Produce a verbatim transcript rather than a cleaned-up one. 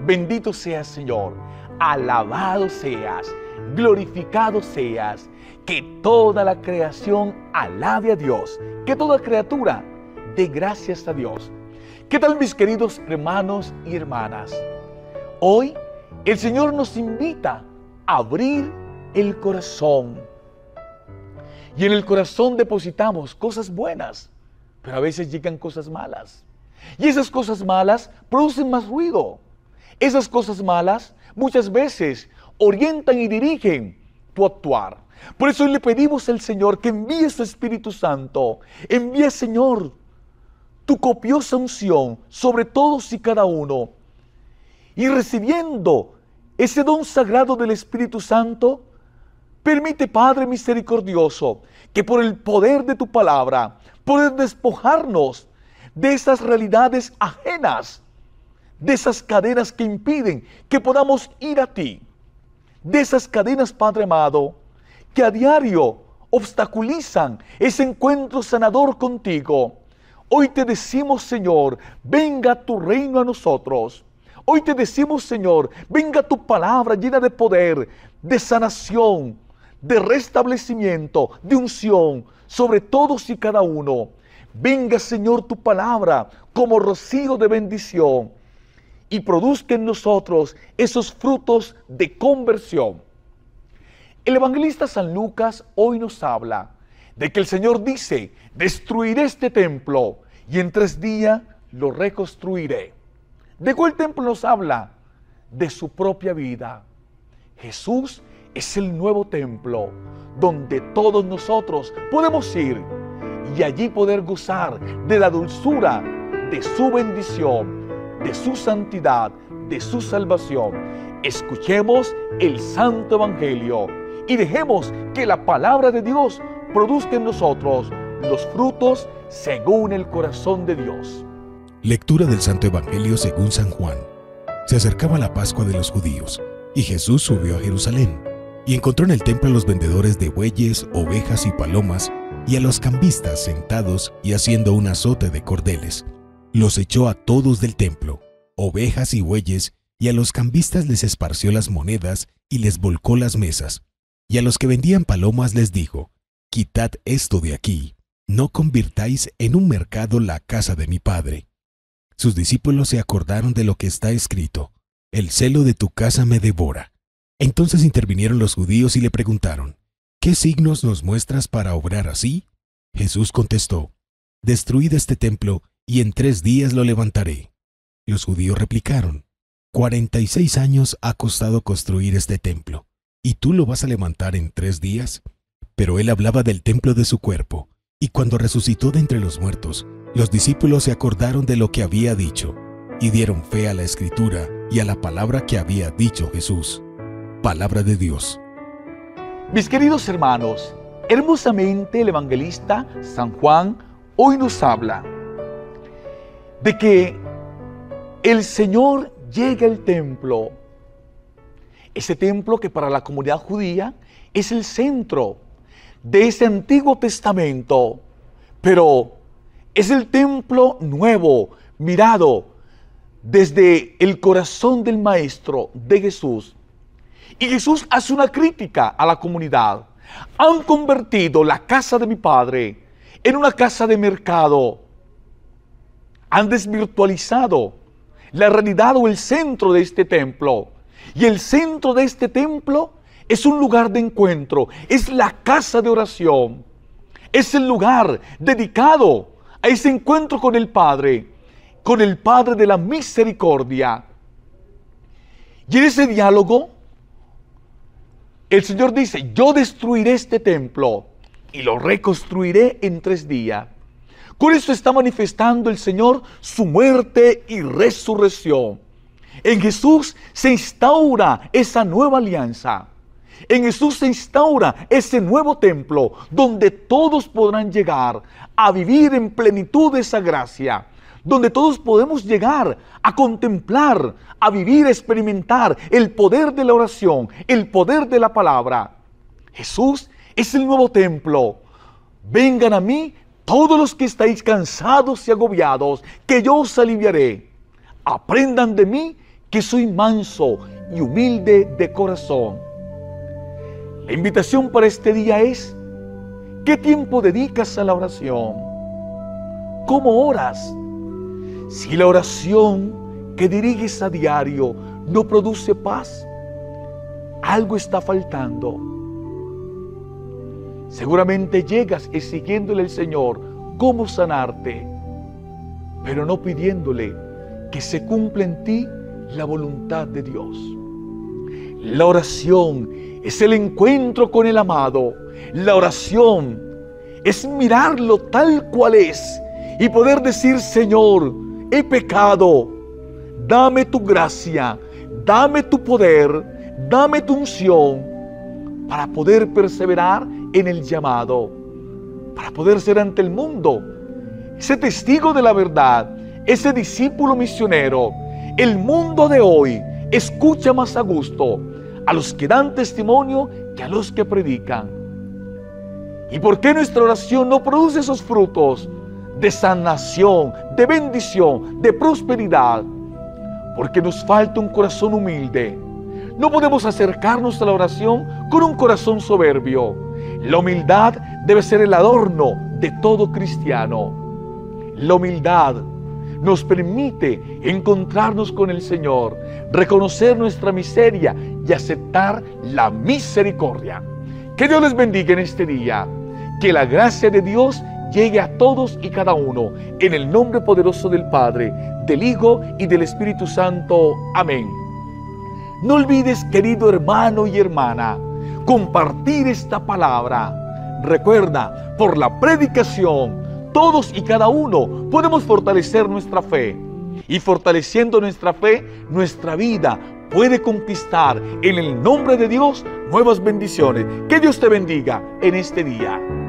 Bendito seas, Señor. Alabado seas, glorificado seas. Que toda la creación alabe a Dios. Que toda criatura dé gracias a Dios. ¿Qué tal, mis queridos hermanos y hermanas? Hoy el Señor nos invita a abrir el corazón. Y en el corazón depositamos cosas buenas, pero a veces llegan cosas malas. Y esas cosas malas producen más ruido. Esas cosas malas muchas veces orientan y dirigen tu actuar. Por eso le pedimos al Señor que envíe su Espíritu Santo. Envíe, Señor, tu copiosa unción sobre todos y cada uno. Y recibiendo ese don sagrado del Espíritu Santo, permite, Padre misericordioso, que por el poder de tu palabra, poder despojarnos de esas realidades ajenas, de esas cadenas que impiden que podamos ir a ti, de esas cadenas, Padre amado, que a diario obstaculizan ese encuentro sanador contigo. Hoy te decimos, Señor, venga tu reino a nosotros. Hoy te decimos, Señor, venga tu palabra llena de poder, de sanación, de restablecimiento, de unción sobre todos y cada uno. Venga, Señor, tu palabra como rocío de bendición y produzca en nosotros esos frutos de conversión. El evangelista San Lucas hoy nos habla de que el Señor dice: destruiré este templo y en tres días lo reconstruiré. ¿De cuál templo nos habla? De su propia vida. Jesús es el nuevo templo donde todos nosotros podemos ir y allí poder gozar de la dulzura de su bendición, de su santidad, de su salvación. Escuchemos el Santo Evangelio y dejemos que la palabra de Dios produzca en nosotros los frutos según el corazón de Dios. Lectura del Santo Evangelio según San Juan. Se acercaba la Pascua de los judíos, y Jesús subió a Jerusalén, y encontró en el templo a los vendedores de bueyes, ovejas y palomas, y a los cambistas sentados y haciendo un azote de cordeles. Los echó a todos del templo, ovejas y bueyes, y a los cambistas les esparció las monedas y les volcó las mesas. Y a los que vendían palomas les dijo: quitad esto de aquí, no convirtáis en un mercado la casa de mi Padre. Sus discípulos se acordaron de lo que está escrito: el celo de tu casa me devora. Entonces intervinieron los judíos y le preguntaron: ¿qué signos nos muestras para obrar así? Jesús contestó: destruid este templo y en tres días lo levantaré. Los judíos replicaron: cuarenta y seis años ha costado construir este templo, ¿y tú lo vas a levantar en tres días? Pero él hablaba del templo de su cuerpo, y cuando resucitó de entre los muertos, los discípulos se acordaron de lo que había dicho, y dieron fe a la Escritura y a la palabra que había dicho Jesús. Palabra de Dios. Mis queridos hermanos, hermosamente el evangelista San Juan hoy nos habla de que el Señor llega al templo, ese templo que para la comunidad judía es el centro de ese Antiguo Testamento, pero es el templo nuevo, mirado desde el corazón del Maestro, de Jesús. Y Jesús hace una crítica a la comunidad. Han convertido la casa de mi Padre en una casa de mercado. Han desvirtualizado la realidad o el centro de este templo. Y el centro de este templo es un lugar de encuentro, es la casa de oración. Es el lugar dedicado a ese encuentro con el Padre, con el Padre de la misericordia. Y en ese diálogo, el Señor dice: yo destruiré este templo y lo reconstruiré en tres días. Con eso está manifestando el Señor su muerte y resurrección. En Jesús se instaura esa nueva alianza. En Jesús se instaura ese nuevo templo donde todos podrán llegar a vivir en plenitud de esa gracia, donde todos podemos llegar a contemplar, a vivir, a experimentar el poder de la oración, el poder de la palabra. Jesús es el nuevo templo. Vengan a mí todos los que estáis cansados y agobiados, que yo os aliviaré. Aprendan de mí, que soy manso y humilde de corazón. La invitación para este día es: ¿qué tiempo dedicas a la oración? ¿Cómo oras? Si la oración que diriges a diario no produce paz, algo está faltando. Seguramente llegas exigiéndole al Señor cómo sanarte, pero no pidiéndole que se cumpla en ti la voluntad de Dios. La oración es el encuentro con el amado. La oración es mirarlo tal cual es y poder decir: Señor, he pecado, dame tu gracia, dame tu poder, dame tu unción, para poder perseverar en el llamado, para poder ser ante el mundo ese testigo de la verdad, ese discípulo misionero. El mundo de hoy escucha más a gusto a los que dan testimonio que a los que predican. ¿Y por qué nuestra oración no produce esos frutos de sanación, de bendición, de prosperidad? Porque nos falta un corazón humilde. No podemos acercarnos a la oración con un corazón soberbio. La humildad debe ser el adorno de todo cristiano. La humildad nos permite encontrarnos con el Señor, reconocer nuestra miseria y aceptar la misericordia. Que Dios les bendiga en este día. Que la gracia de Dios llegue a todos y cada uno, en el nombre poderoso del Padre, del Hijo y del Espíritu Santo. Amén. No olvides, querido hermano y hermana, compartir esta palabra. Recuerda, por la predicación, todos y cada uno podemos fortalecer nuestra fe. Y fortaleciendo nuestra fe, nuestra vida puede conquistar en el nombre de Dios nuevas bendiciones. Que Dios te bendiga en este día.